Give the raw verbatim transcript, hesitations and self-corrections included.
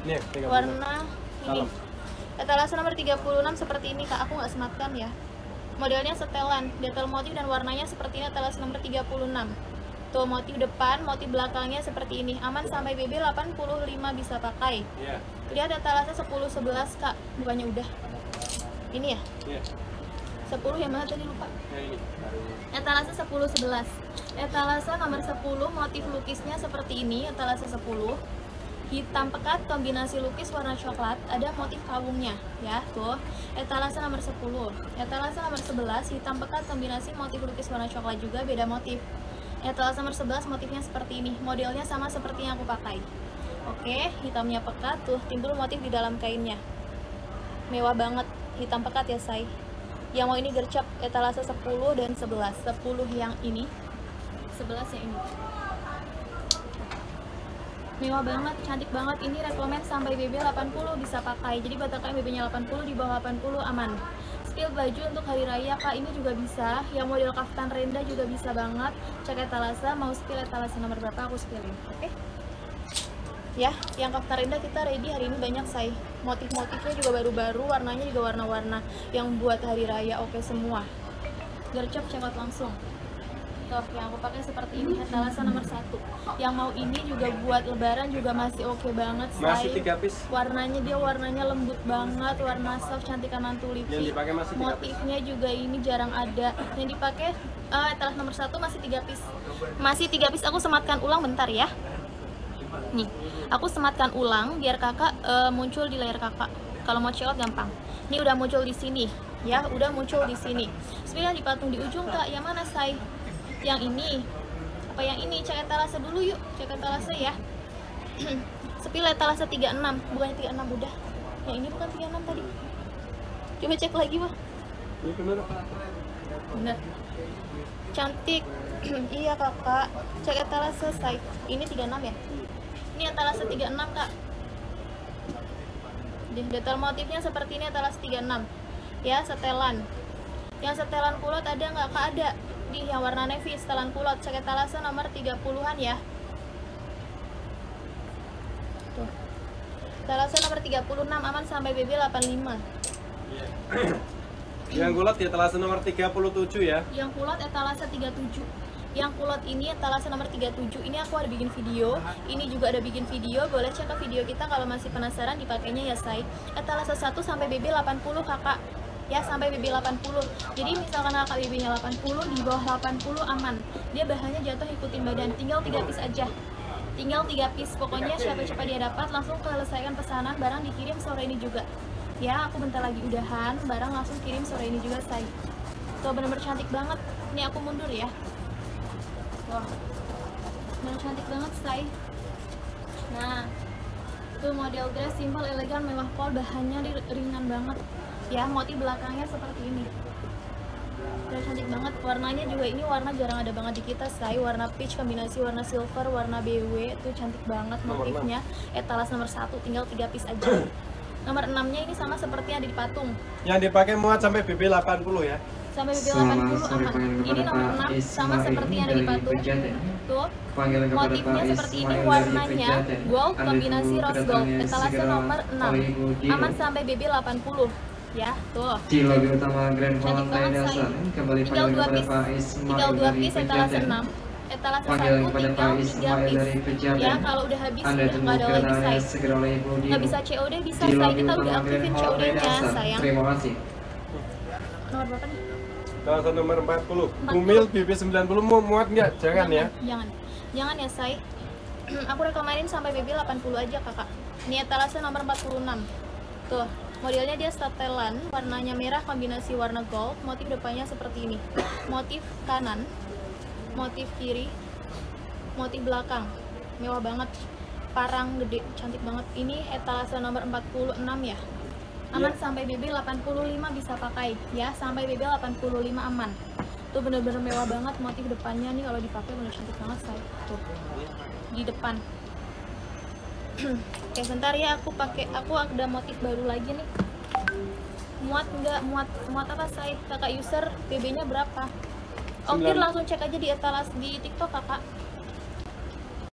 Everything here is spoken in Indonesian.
Nih, warna ini. Etalase nomor tiga puluh enam seperti ini kak, aku nggak sematkan ya. Modelnya setelan, detail motif dan warnanya seperti ini. Etalase nomor tiga puluh enam. Tuh motif depan, motif belakangnya seperti ini. Aman sampai B B delapan puluh lima bisa pakai. Iya. Lihat etalase sepuluh sebelas kak, bukannya udah. Ini ya? Iya. sepuluh yang mana tadi lupa? Ya, ini. Etalase sepuluh sebelas. Etalase nomor sepuluh, motif lukisnya seperti ini. Etalase sepuluh. Hitam pekat kombinasi lukis warna coklat, ada motif kawungnya ya. Tuh etalase nomor sepuluh. Etalase nomor sebelas, hitam pekat kombinasi motif lukis warna coklat juga, beda motif. Etalase nomor sebelas motifnya seperti ini, modelnya sama seperti yang aku pakai. Oke, hitamnya pekat, tuh timbul motif di dalam kainnya, mewah banget. Hitam pekat ya say. Yang mau ini gercep, etalase sepuluh dan sebelas. Sepuluh yang ini, sebelas yang ini, mewah banget, cantik banget. Ini rekomen sampai B B delapan puluh bisa pakai. Jadi buat kalian B B nya delapan puluh, di bawah delapan puluh aman. Spill baju untuk hari raya kak, ini juga bisa. Yang model kaftan renda juga bisa banget. Cek etalase, mau spill etalase nomor berapa aku spillin. Oke okay? Ya, yang kaftan renda kita ready hari ini banyak say. Motif-motifnya juga baru-baru, warnanya juga warna-warna yang buat hari raya oke okay semua. Gercep cekot langsung. Tuh, yang aku pakai seperti ini, etalase nomor satu. Yang mau ini juga buat lebaran juga masih oke okay banget. Masih tiga piece. Warnanya dia warnanya lembut banget, warna soft, cantikan mantu lipi. Yang dipakai masih tiga piece. Motifnya juga ini jarang ada. Yang dipakai uh, etalase nomor satu masih tiga piece. Masih tiga piece. Aku sematkan ulang bentar ya. Nih, aku sematkan ulang biar kakak uh, muncul di layar kakak. Kalau mau check out gampang. Ini udah muncul di sini, ya, udah muncul di sini. Sebenarnya dipatung di ujung kak. Yang mana say? Yang ini apa yang ini? Cek etalase dulu yuk, cek etalase ya. Sepil etalase tiga puluh enam, bukannya tiga puluh enam udah. Yang ini bukan tiga puluh enam tadi. Coba cek lagi mah. Ini bener. Bener. Cantik. Iya kakak. Cek etalase say. Ini tiga puluh enam ya? Ini etalase tiga puluh enam kak. Detail motifnya seperti ini, etalase tiga puluh enam. Ya, setelan. Yang setelan kulot ada nggak kak? Ada. Di yang warna navy setelan kulot, cek etalase nomor tiga puluhan ya. Tuh. Etalase nomor tiga puluh enam aman sampai B B delapan puluh lima. Yang kulot di etalase nomor tiga puluh tujuh ya. Yang kulot etalase tiga puluh tujuh. Yang kulot ini etalase nomor tiga puluh tujuh. Ini aku ada bikin video, ini juga ada bikin video, boleh cek ke video kita kalau masih penasaran dipakainya ya say. Etalase satu sampai B B delapan puluh kakak. Ya, sampai B B delapan puluh. Jadi misalkan kakak B B nya delapan puluh, di bawah delapan puluh aman. Dia bahannya jatuh ikutin badan. Tinggal tiga piece aja. Tinggal tiga piece. Pokoknya siapa cepat dia dapat langsung selesaikan pesanan, barang dikirim sore ini juga. Ya, aku bentar lagi udahan, barang langsung kirim sore ini juga say. Tuh bener-bener cantik banget. Ini aku mundur ya. Tuh. Bener cantik banget say. Nah, tuh model dress simple, elegan, mewah pol, bahannya ringan banget. Ya, motif belakangnya seperti ini. Udah cantik banget. Warnanya juga ini warna jarang ada banget di kita say. Warna peach kombinasi warna silver, warna B W. Tuh cantik banget motifnya. Etalase nomor satu, tinggal tiga piece aja. Nomor enam nya ini sama seperti yang ada di patung. Yang dipakai muat sampai B B delapan puluh ya. Sampai B B delapan puluh aman. Ini nomor enam sama seperti yang ada di patung. Tuh. Motifnya seperti ini, warnanya gold kombinasi rose gold. Etalase nomor enam. Aman sampai B B delapan puluh. Ya, tuh. Di lobi utama Grand Cantik Valentine banget say. kembali Tinggal dua kepada piece. Pak Ismail Tinggal dua dari piece etalase Pejaten. enam. Etalase Panggilan satu kepada tinggal Pak tiga Ismail piece. dari Pejaten. Ya, kalau udah habis Anda udah tunggu nggak ada lagi kedatangannya say. segera oleh Ibu Dino. Nggak bisa C O D bisa Di say. lobi Kita utama udah aktifin Grand C O Valentine D-nya sayang. Terima kasih. Nomor berapa nih? Etalase nomor empat puluh. empat puluh. Bumil B B sembilan puluh mau muat nggak? Jangan ya. Jangan. Jangan ya say. Aku rekomenin sampai B B delapan puluh aja kakak. Ini etalase nomor empat puluh enam. Tuh. Modelnya dia statelan, warnanya merah kombinasi warna gold, motif depannya seperti ini. Motif kanan, motif kiri, motif belakang. Mewah banget. Parang gede, cantik banget. Ini etalase nomor empat puluh enam ya. Aman yeah. Sampai B B delapan puluh lima bisa pakai ya, sampai B B delapan puluh lima aman. Tuh bener-bener mewah banget motif depannya nih, kalau dipakai bener cantik banget say. Tuh. Di depan. Oke, bentar ya, aku pakai aku ada motif baru lagi nih. Muat enggak? Muat muat apa say? Kakak user B B-nya berapa? Ongkir langsung cek aja di etalase di TikTok kakak.